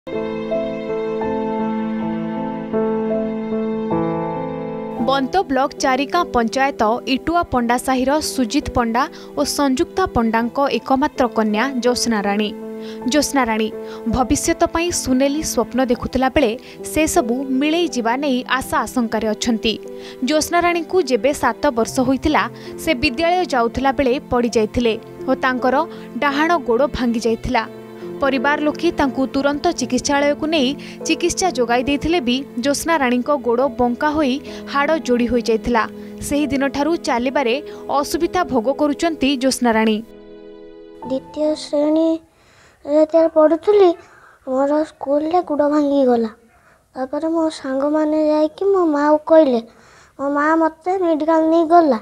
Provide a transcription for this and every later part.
बंत block चारिका पंचायत इटुआ पंडा साहिर सुजित पंडा और संजुक्ता पंडा एकमात्र कन्या ज्योत्स्ना राणी भविष्यत पई सुनेली स्वप्न देखुतला बेले से सबू मिले जीवा नहीं आशा आशंकार अछंती। ज्योत्स्ना राणी को जेबे 7 वर्ष होइतिला से विद्यालय जाउथला बेले पड़ी जाइथिले और तांकर डाहाण गोड़ भांगी जाइथिला। परिवार लोके तांकु तुरंत चिकित्सालय को नहीं चिकित्सा जोगाई देथिले भी ज्योत्स्ना राणी गोड़ बंका होई हाड़ जोड़ी होई जाइथिला। सेही दिन ठारू चालिबारे असुविधा भोग करूचंती ज्योत्स्ना राणी। द्वितीय श्रेणी रे पढ़ुली मोर स्कूल रे गुड़ भांगी गला। तापर मो सांग माने जाय कि मो माँ कहले मो माँ मते मेडिकल नहीं गला।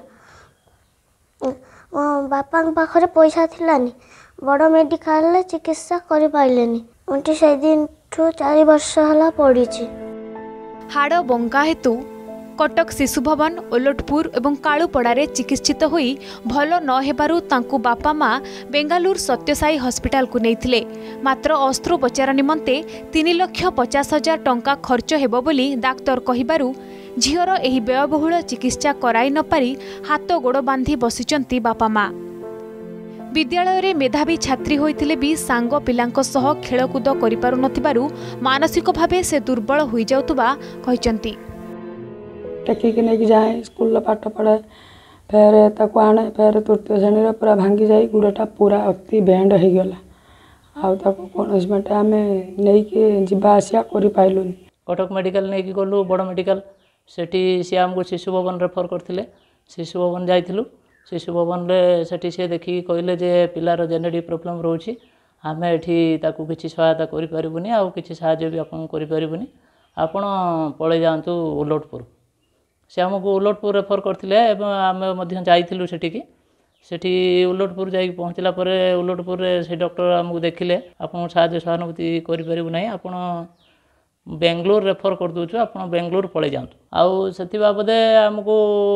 मो बापा पाखरे पैसा थिलानी बड़ मेडिकल चिकित्सा करि पाइलेनी। उंटी से दिन ठू 4 वर्ष हला पड़ी। हाड़ बंका हेतु कटक शिशु भवन ओलटपुर और कालुपड़ारे चिकित्सित होई भल न हेबारु तांकु बापा माँ बेंगालुर सत्यसाई हॉस्पिटल को नेइथिले। मात्र अस्त्रोपचार निमंते 3,50,000 टंका खर्च हेबो बोली डाक्तर कहिबारु झीवर एही व्ययबहुल चिकित्सा कराई न पारी हाथ गोड़ बांधी बसिचंती बापा माँ। विद्यालय रे मेधावी छात्री होइथिले भी सांग पिलांको सह खेलकूद करि पारु नथिबारु मानसिक भावे से दुर्बल होई जाउतबा कहिचंती। टेकिक नहीं जाए स्कूल पाठ पढ़े फेर ताको आने फेर तृतीय श्रेणी पूरा भांगी जाए गुड़टा पूरा अति बैंड हो गला आको कौन आम नहीं जावा आसिया कर कटक मेडिकल नहीं गलु बड़ मेडिकल सेठी सी आमको शिशु भवन रेफर करते शिशु भवन जाइलु शिशु भवन से सी देखिए कहले जे पिलार जेनेटिक प्रोब्लेम रोचे आम एटी किसी सहायता करें आउ कि साहय भी आपन करें आपण पलि जातु उलटपुर से आमको उलटपुर रेफर करते आम जाइलु सेठी उलटपुर जा पहुँचला उलटपुर से डॉक्टर आमको देखिले आपन साहय सहानुभूति करें आपन बेंगलोर रेफर कर दूँ आप बेंगलोर पलि जातु आउ से बाबदे आमको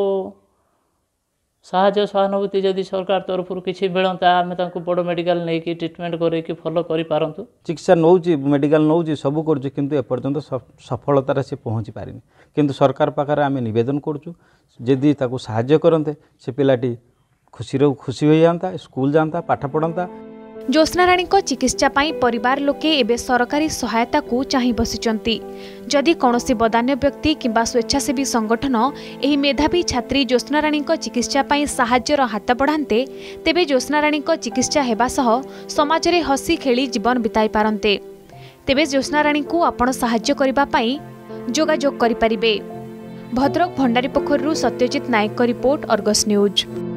साहय सहानुभूति जदि सरकार तरफ किसी मिलता आम बड़ मेडिकल नहीं कि ट्रिटमेंट करके फॉलो करि पारंतु। चिकित्सा नौ मेडिकल नौ सबू कर किंतु एपर्यंत सफलतार से पहुँची पारिनी किंतु सरकार पाखे आम निवेदन करुँ जदि ताकू साहाय्य करते से पिलाटी खुशी हो जाता स्कूल जाता पाठ पढ़ता। ज्योत्स्ना राणी चिकित्सा पाई परिवार लोके एबे सरकारी सहायता को चाहि बसिचंती। जदि कौनसी बदान्य व्यक्ति किंबा स्वेच्छासेवी संगठन एही मेधावी छात्री ज्योत्स्ना राणी चिकित्सा पाई साहाय्यर हाथ बढ़ाते तेबे ज्योत्स्ना राणी चिकित्सा हेबा सह समाज रे हसी खेली जीवन बिताई पारंते। तेबे ज्योत्स्ना राणी को आपण साहाय्य करिबा पाई जोगाजोग करि परिबे। भद्रक भंडारी पोखरु सत्यजित नायक रिपोर्ट अर्गस न्यूज।